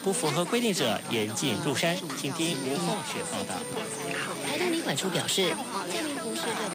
不符合规定者严禁入山。请听吴凤雪报道。 台东领管处表示，嘉明湖是个